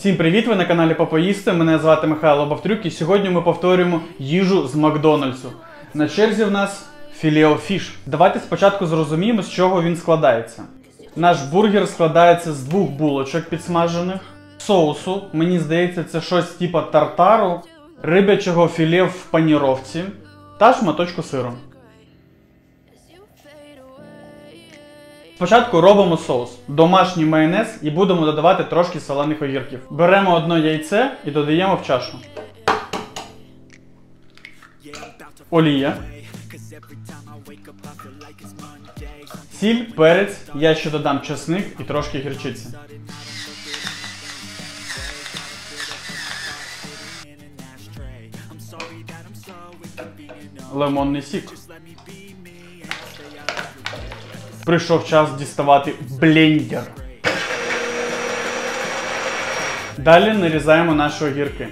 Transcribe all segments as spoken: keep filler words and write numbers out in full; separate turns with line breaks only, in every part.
Всім привіт! Ви на каналі Попоїсти. Мене звати Михайло Бавтрюк і сьогодні ми повторюємо їжу з Макдональдсу. На черзі в нас філе-о-фіш. Давайте спочатку зрозуміємо, з чого він складається. Наш бургер складається з двох булочок підсмажених, соусу, мені здається, це щось типу тартару, рибячого філе в паніровці та шматочку сиру. Спочатку робимо соус, домашній майонез і будемо додавати трошки солених огірків. Беремо одне яйце і додаємо в чашу. Олія. Сіль, перець, я ще додам чесник і трошки гірчиці. Лимонний сік. Прийшов час діставати блендер. Далі нарізаємо наші огірки.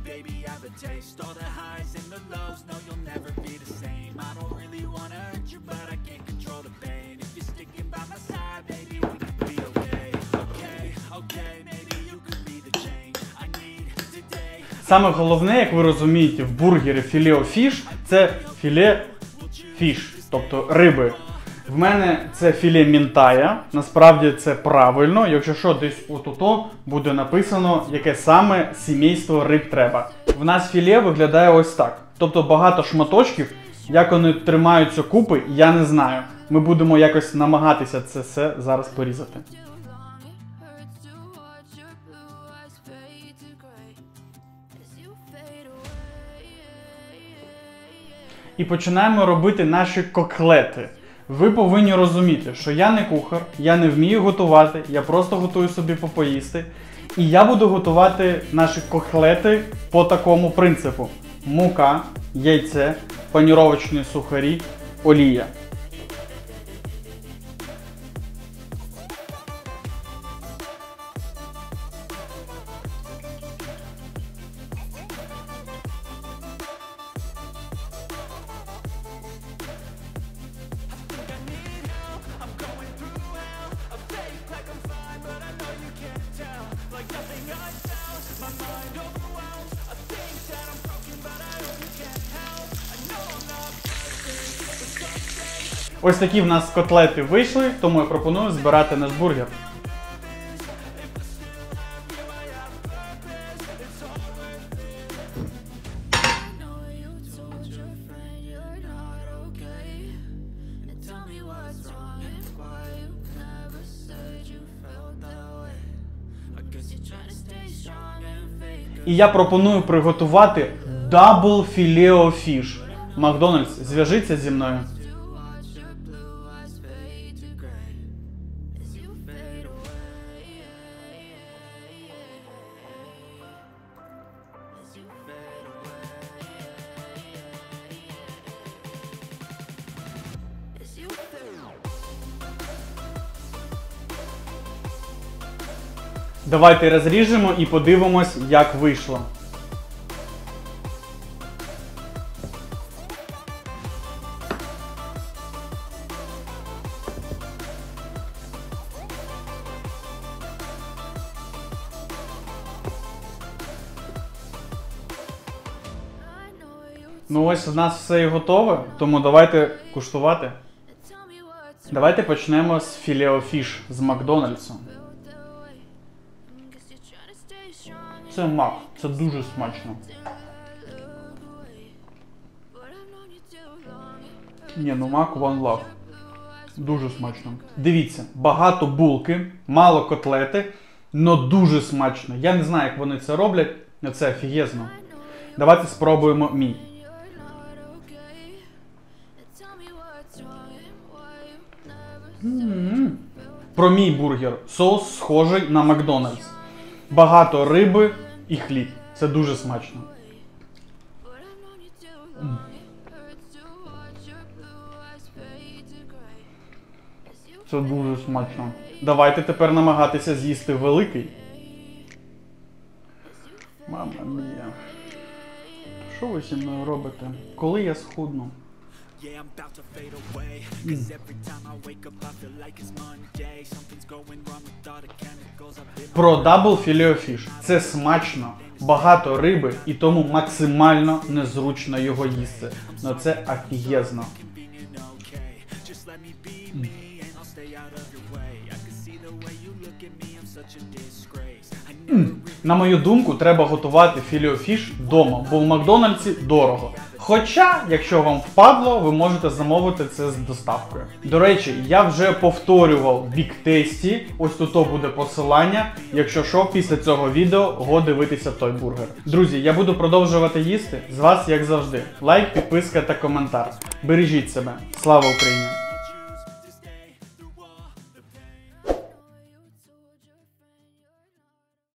Саме головне, як ви розумієте, в бургері філе-о-фіш – це філе-фіш, тобто риби. В мене це філе мінтая, насправді це правильно, якщо що, десь отут буде написано, яке саме сімейство риб треба. В нас філе виглядає ось так, тобто багато шматочків, як вони тримаються купи, я не знаю. Ми будемо якось намагатися це все зараз порізати. І починаємо робити наші котлети. Ви повинні розуміти, що я не кухар, я не вмію готувати, я просто готую собі попоїсти. І я буду готувати наші котлети по такому принципу. Мука, яйце, паніровочні сухарі, олія. Ось такі в нас котлети вийшли, тому я пропоную збирати наш бургер. І я пропоную приготувати дабл філе-о-фіш. Макдональдс, зв'яжіться зі мною. Давайте розріжемо і подивимось, як вийшло. Ну ось у нас все і готове, тому давайте куштувати. Давайте почнемо з філе-о-фіш з Макдональдсу. Це мак, це дуже смачно. Ні, ну мак one love. Дуже смачно. Дивіться, багато булки, мало котлети, но дуже смачно. Я не знаю, як вони це роблять, але це офігезно. Давайте спробуємо мій. М-м-м. Про мій бургер. Соус схожий на Макдональдс. Багато риби і хліб. Це дуже смачно. М. Це дуже смачно. Давайте тепер намагатися з'їсти великий. Мама мія. Що ви зі мною робите? Коли я схудну? Про Double Filet-O-Fish. Це смачно, багато риби і тому максимально незручно його їсти. Но це офігезно. На мою думку, треба готувати філе-о-фіш вдома, бо в Макдональдсі дорого. Хоча, якщо вам впадло, ви можете замовити це з доставкою. До речі, я вже повторював Big Tasty, ось тут буде посилання. Якщо що, після цього відео го дивитися той бургер. Друзі, я буду продовжувати їсти. З вас, як завжди, лайк, підписка та коментар. Бережіть себе. Слава Україні!